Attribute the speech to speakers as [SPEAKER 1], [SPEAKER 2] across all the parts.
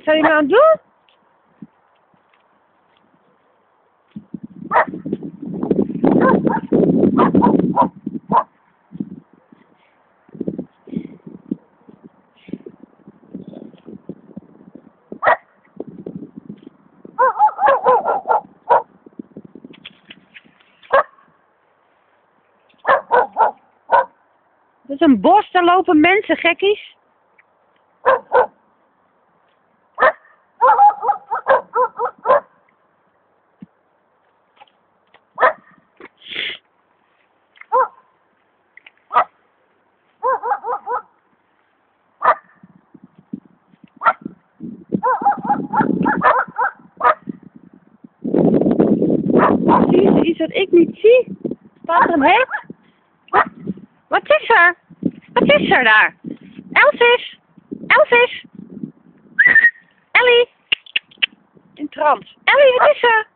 [SPEAKER 1] Wat zijn jullie nou aan het doen? Het is een bos, daar lopen mensen, gekkies. Zie je iets wat ik niet zie? Staat er een hek? Wat is er? Wat is er daar? Elvis! Elvis! Ellie! In trance. Ellie, wat is er?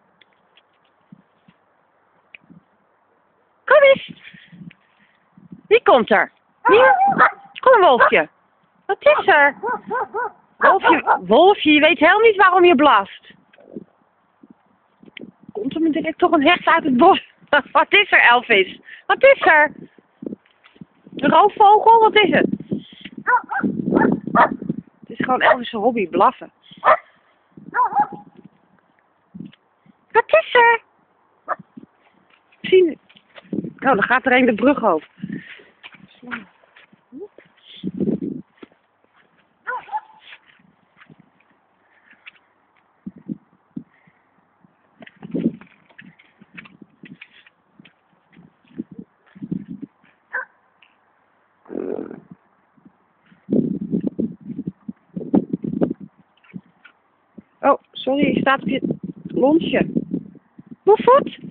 [SPEAKER 1] Kom eens! Wie komt er? Wie? Kom, Wolfje. Wat is er? Wolfje, je weet helemaal niet waarom je blaft. Komt er me direct toch een hert uit het bos? Wat is er, Elvis? Wat is er? Een roofvogel? Wat is het? Het is gewoon Elvis' hobby, blaffen. Wat is er? Zie. Oh, dan gaat er een de brug over. Oh, sorry, je staat op je lonsje. Woevoet?